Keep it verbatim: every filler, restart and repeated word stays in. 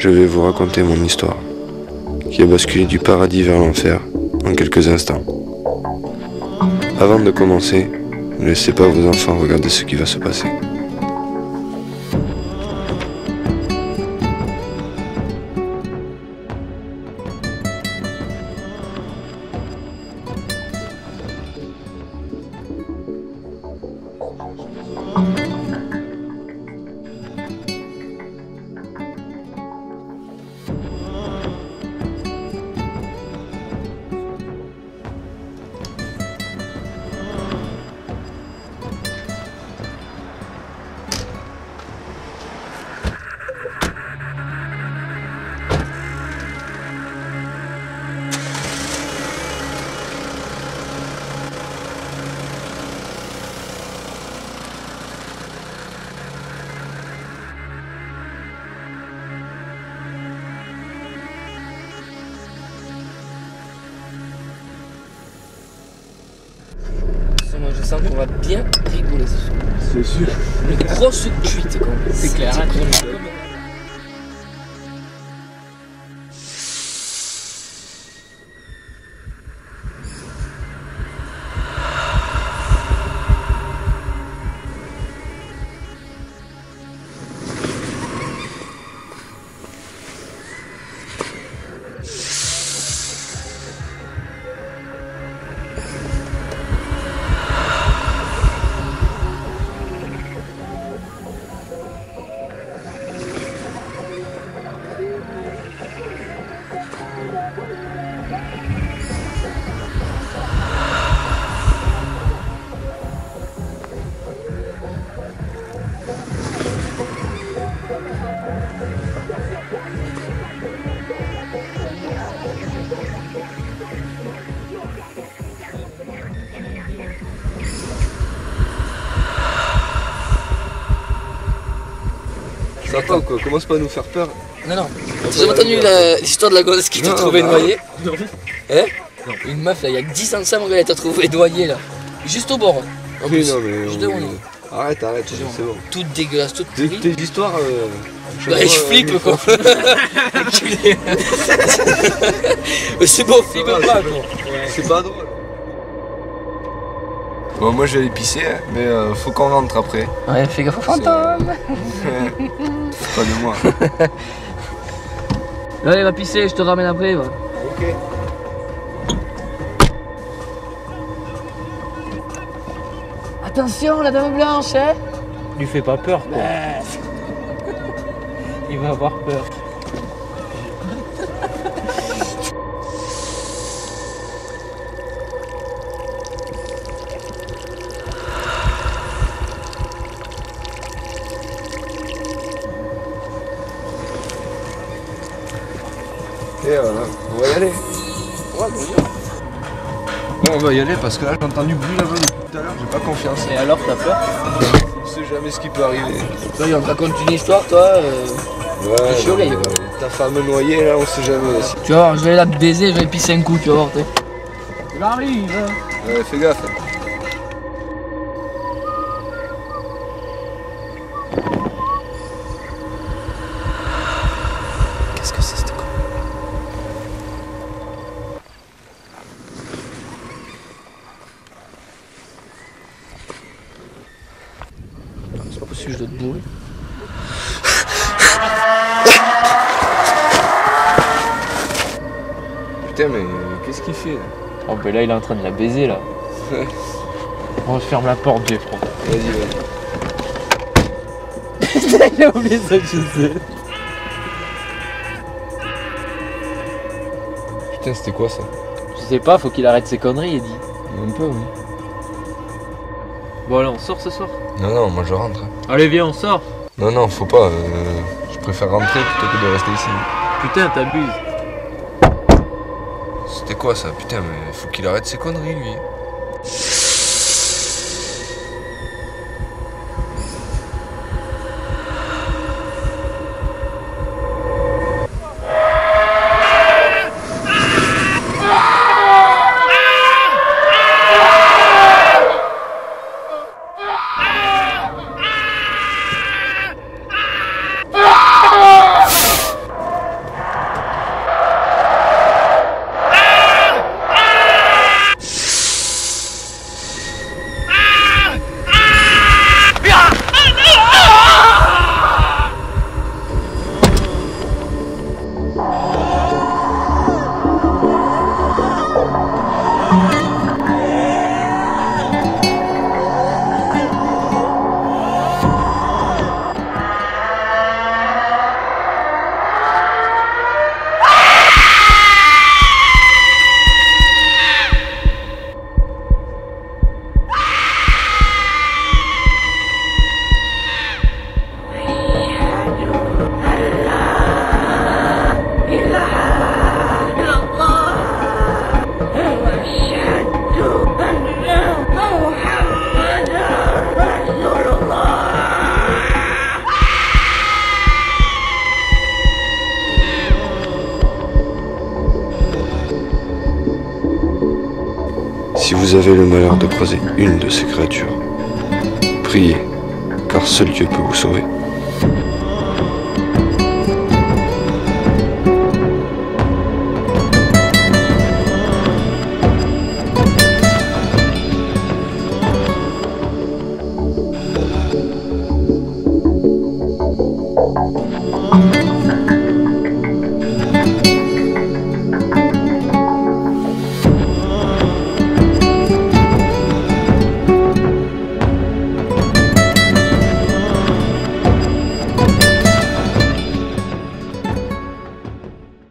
je vais vous raconter mon histoire, qui a basculé du paradis vers l'enfer en quelques instants. Avant de commencer, ne laissez pas vos enfants regarder ce qui va se passer. Moi je sens qu'on va bien rigoler ce soir. C'est sûr. Une grosse cuite quoi. C'est clair. Sympa ou quoi? Commence pas à nous faire peur. Non, non. T'as jamais entendu l'histoire de la gosse qui t'a trouvé noyée? Non. Hein? Non. Une meuf là, il y a que dix ans de ça, mon gars, elle t'a trouvé noyée là. Juste au bord. En Oui, plus. non, mais Je on- te demande. Arrête, arrête, c'est bon. Toute dégueulasse, toute Tes, pourrie. tes histoires. Euh, Bah, je flippe quoi. Enculé. Mais c'est bon, flippe va, pas c'est quoi. C'est pas drôle. Bon, moi je vais aller pisser, mais euh, faut qu'on rentre après. Ouais, fais gaffe au fantôme. C'est pas de moi. Allez, va pisser, je te ramène après. Va. Ok. Attention, la dame blanche, hein. Lui fais pas peur quoi. Il va avoir peur. Et voilà, on va y aller. Ouais, bon, Bon, on va y aller parce que là j'ai entendu bruit là-bas depuis tout à l'heure, j'ai pas confiance. Et alors t'as peur? On sait jamais ce qui peut arriver. toi, on te raconte une histoire, toi. Euh... Ouais, T'es chaud, mais, gars. euh, ta femme noyée là, on sait jamais aussi. Tu vas voir, je vais la baiser, je vais pisser un coup, tu vas voir. T'sais. J'arrive. Ouais, fais gaffe. Qu'est-ce que c'est cette con? C'est pas possible, je dois te bourrer. Putain, mais qu'est-ce qu'il fait là? Oh ben là il est en train de la baiser là. On ferme la porte Jeff. Vas-y, vas-y. Il a oublié ça, je sais. Putain, c'était quoi ça? Je sais pas, faut qu'il arrête ses conneries, il dit. Même pas, oui. Bon allez, on sort ce soir. Non, non, moi je rentre. Allez viens, on sort. Non, non, faut pas. euh, je préfère rentrer plutôt que de rester ici. Putain, t'abuses. C'était quoi ça? Putain, mais faut qu'il arrête ses conneries, lui. vous avez le malheur de croiser une de ces créatures, priez, car seul Dieu peut vous sauver.